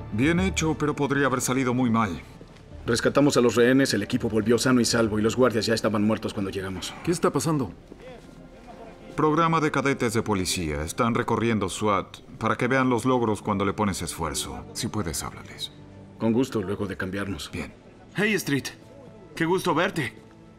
Bien hecho, pero podría haber salido muy mal. Rescatamos a los rehenes, el equipo volvió sano y salvo y los guardias ya estaban muertos cuando llegamos. ¿Qué está pasando? Programa de cadetes de policía. Están recorriendo SWAT para que vean los logros cuando le pones esfuerzo. Si puedes, háblales. Con gusto, luego de cambiarnos. Bien. Hey, Street. Qué gusto verte.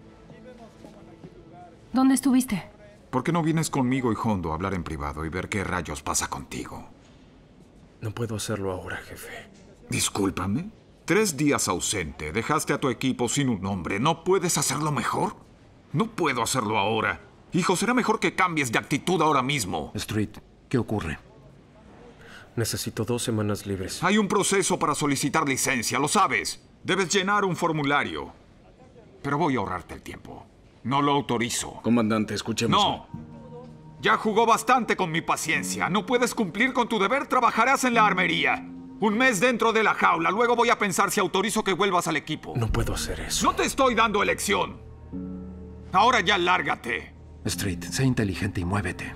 ¿Dónde estuviste? ¿Por qué no vienes conmigo y Hondo a hablar en privado y ver qué rayos pasa contigo? No puedo hacerlo ahora, jefe. Discúlpame. 3 días ausente. Dejaste a tu equipo sin un nombre. ¿No puedes hacerlo mejor? No puedo hacerlo ahora. Hijo, será mejor que cambies de actitud ahora mismo. Street, ¿qué ocurre? Necesito 2 semanas libres. Hay un proceso para solicitar licencia, lo sabes. Debes llenar un formulario. Pero voy a ahorrarte el tiempo. No lo autorizo. Comandante, escuchemos. ¡No! Ya jugó bastante con mi paciencia. No puedes cumplir con tu deber, trabajarás en la armería. 1 mes dentro de la jaula. Luego voy a pensar si autorizo que vuelvas al equipo. No puedo hacer eso. No te estoy dando elección. Ahora ya lárgate. Street, sé inteligente y muévete.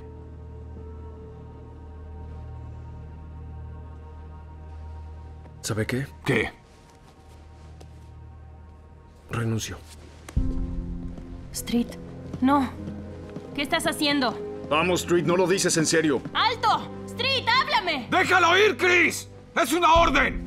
¿Sabe qué? ¿Qué? Renuncio. Street, no. ¿Qué estás haciendo? Vamos, Street, no lo dices en serio. ¡Alto! Street, háblame. ¡Déjalo ir, Chris! ¡Es una orden!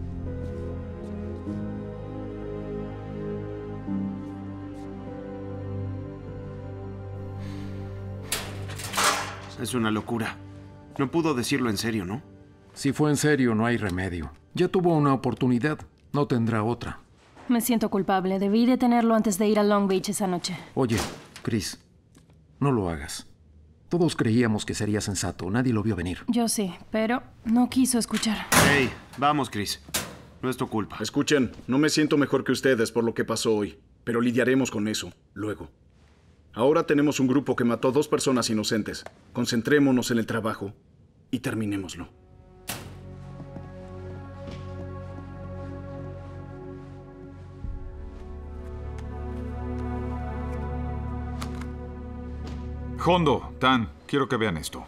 Es una locura. No pudo decirlo en serio, ¿no? Si fue en serio, no hay remedio. Ya tuvo una oportunidad, no tendrá otra. Me siento culpable. Debí detenerlo antes de ir a Long Beach esa noche. Oye, Chris, no lo hagas. Todos creíamos que sería sensato. Nadie lo vio venir. Yo sí, pero no quiso escuchar. Hey, vamos, Chris. No es tu culpa. Escuchen, no me siento mejor que ustedes por lo que pasó hoy, pero lidiaremos con eso luego. Ahora tenemos un grupo que mató 2 personas inocentes. Concentrémonos en el trabajo y terminémoslo. Hondo, Tan, quiero que vean esto.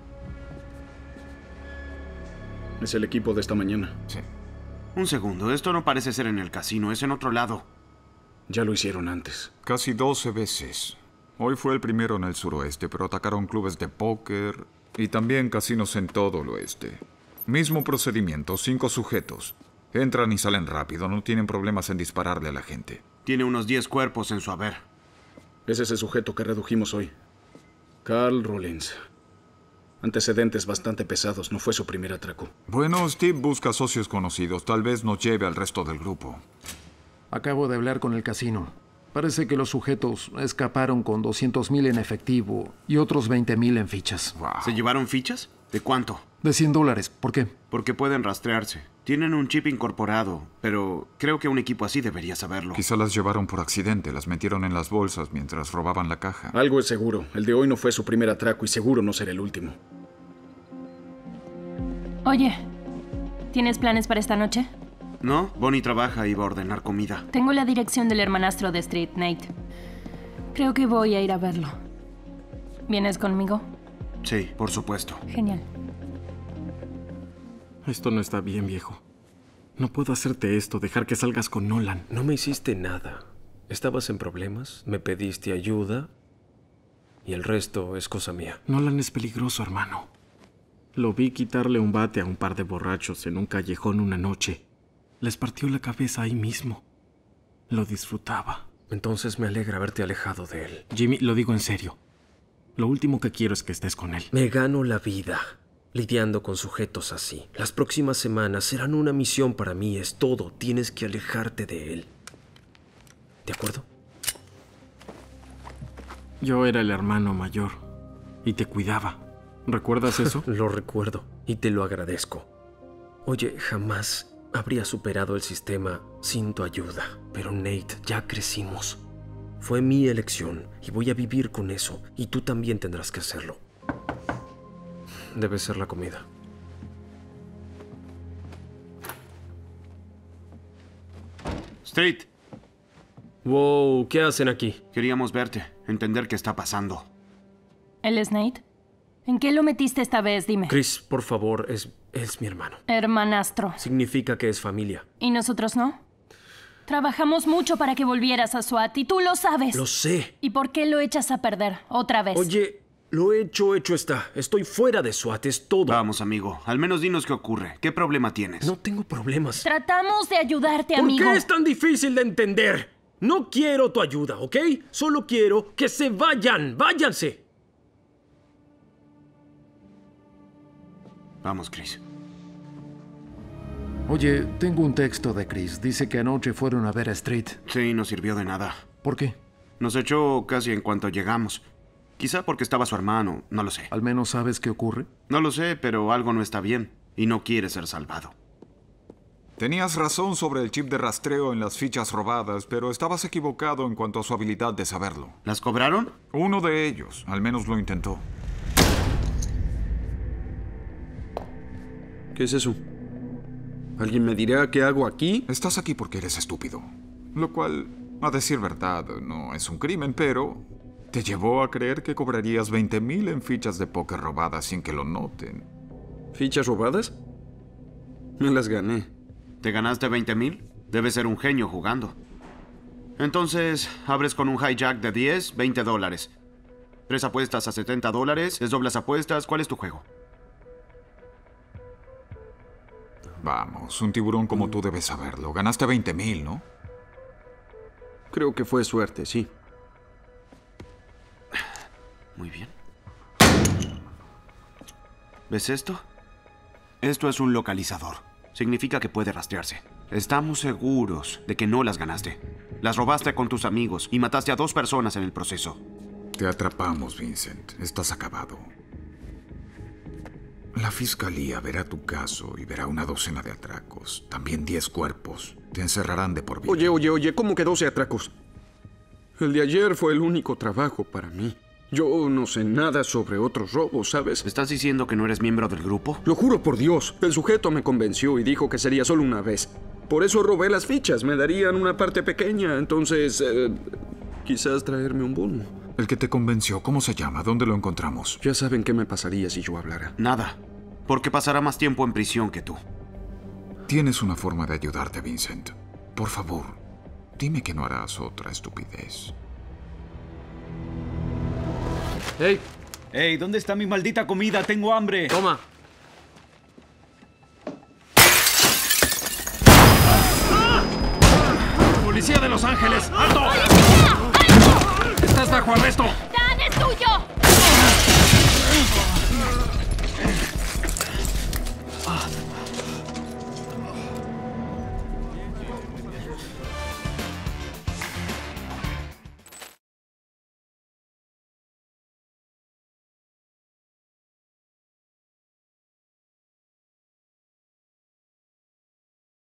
Es el equipo de esta mañana. Sí. Un segundo, esto no parece ser en el casino, es en otro lado. Ya lo hicieron antes. Casi 12 veces. Hoy fue el primero en el suroeste, pero atacaron clubes de póker y también casinos en todo el oeste. Mismo procedimiento, 5 sujetos. Entran y salen rápido, no tienen problemas en dispararle a la gente. Tiene unos 10 cuerpos en su haber. Es ese sujeto que redujimos hoy. Carl Rollins. Antecedentes bastante pesados, no fue su primer atraco. Bueno, Steve busca socios conocidos, tal vez nos lleve al resto del grupo. Acabo de hablar con el casino. Parece que los sujetos escaparon con 200,000 en efectivo y otros 20,000 en fichas. Wow. ¿Se llevaron fichas? ¿De cuánto? De $100. ¿Por qué? Porque pueden rastrearse. Tienen un chip incorporado, pero creo que un equipo así debería saberlo. Quizá las llevaron por accidente, las metieron en las bolsas mientras robaban la caja. Algo es seguro. El de hoy no fue su primer atraco y seguro no será el último. Oye, ¿tienes planes para esta noche? No, Bonnie trabaja y va a ordenar comida. Tengo la dirección del hermanastro de Street, Nate. Creo que voy a ir a verlo. ¿Vienes conmigo? Sí, por supuesto. Genial. Esto no está bien, viejo. No puedo hacerte esto, dejar que salgas con Nolan. No me hiciste nada. Estabas en problemas, me pediste ayuda y el resto es cosa mía. Nolan es peligroso, hermano. Lo vi quitarle un bate a un par de borrachos en un callejón una noche. Les partió la cabeza ahí mismo. Lo disfrutaba. Entonces me alegra haberte alejado de él. Jimmy, lo digo en serio. Lo último que quiero es que estés con él. Me gano la vida lidiando con sujetos así. Las próximas semanas serán una misión para mí, es todo. Tienes que alejarte de él. ¿De acuerdo? Yo era el hermano mayor y te cuidaba. ¿Recuerdas eso? Lo recuerdo y te lo agradezco. Oye, jamás habría superado el sistema sin tu ayuda. Pero Nate, ya crecimos. Fue mi elección y voy a vivir con eso. Y tú también tendrás que hacerlo. Debe ser la comida. Street, Wow, ¿qué hacen aquí? queríamos verte, entender qué está pasando. ¿Él es Nate? ¿En qué lo metiste esta vez? Dime. Chris, por favor, Es mi hermano. Hermanastro. Significa que es familia. ¿Y nosotros no? Trabajamos mucho para que volvieras a SWAT y tú lo sabes. Lo sé. ¿Y por qué lo echas a perder otra vez? Oye, lo hecho está. Estoy fuera de SWAT, es todo. Vamos, amigo. Al menos dinos qué ocurre. ¿Qué problema tienes? No tengo problemas. Tratamos de ayudarte, ¿Por amigo. qué es tan difícil de entender? No quiero tu ayuda, ¿ok? Solo quiero que se vayan. ¡Váyanse! Vamos, Chris. Oye, tengo un texto de Chris. Dice que anoche fueron a ver a Street. Sí, no sirvió de nada. ¿Por qué? Nos echó casi en cuanto llegamos. Quizá porque estaba su hermano, no lo sé. ¿Al menos sabes qué ocurre? No lo sé, pero algo no está bien. Y no quiere ser salvado. Tenías razón sobre el chip de rastreo en las fichas robadas, pero estabas equivocado en cuanto a su habilidad de saberlo. ¿Las cobraron? Uno de ellos, al menos lo intentó. ¿Qué es eso? ¿Alguien me dirá qué hago aquí? Estás aquí porque eres estúpido. Lo cual, a decir verdad, no es un crimen, pero te llevó a creer que cobrarías 20,000 en fichas de póker robadas sin que lo noten. ¿Fichas robadas? Me las gané. ¿Te ganaste 20,000? Debes ser un genio jugando. Entonces, abres con un hijack de 10, $20. 3 apuestas a $70, desdoblas apuestas. ¿Cuál es tu juego? Vamos, un tiburón como tú debes saberlo. Ganaste 20,000, ¿no? Creo que fue suerte, sí. Muy bien. ¿Ves esto? Esto es un localizador. Significa que puede rastrearse. Estamos seguros de que no las ganaste. Las robaste con tus amigos y mataste a 2 personas en el proceso. Te atrapamos, Vincent. Estás acabado. La fiscalía verá tu caso y verá una docena de atracos. También 10 cuerpos. Te encerrarán de por vida. Oye, ¿cómo que 12 atracos? El de ayer fue el único trabajo para mí. Yo no sé nada sobre otros robos, ¿sabes? ¿Estás diciendo que no eres miembro del grupo? Lo juro por Dios. El sujeto me convenció y dijo que sería solo una vez. Por eso robé las fichas. Me darían una parte pequeña. Entonces, quizás traerme un bono. El que te convenció, ¿cómo se llama? ¿Dónde lo encontramos? Ya saben qué me pasaría si yo hablara. Nada. Porque pasará más tiempo en prisión que tú. Tienes una forma de ayudarte, Vincent. Por favor, dime que no harás otra estupidez. ¡Hey! ¡Ey! ¿Dónde está mi maldita comida? ¡Tengo hambre! ¡Toma! ¡Policía de Los Ángeles! ¡Alto! ¡Estás bajo arresto!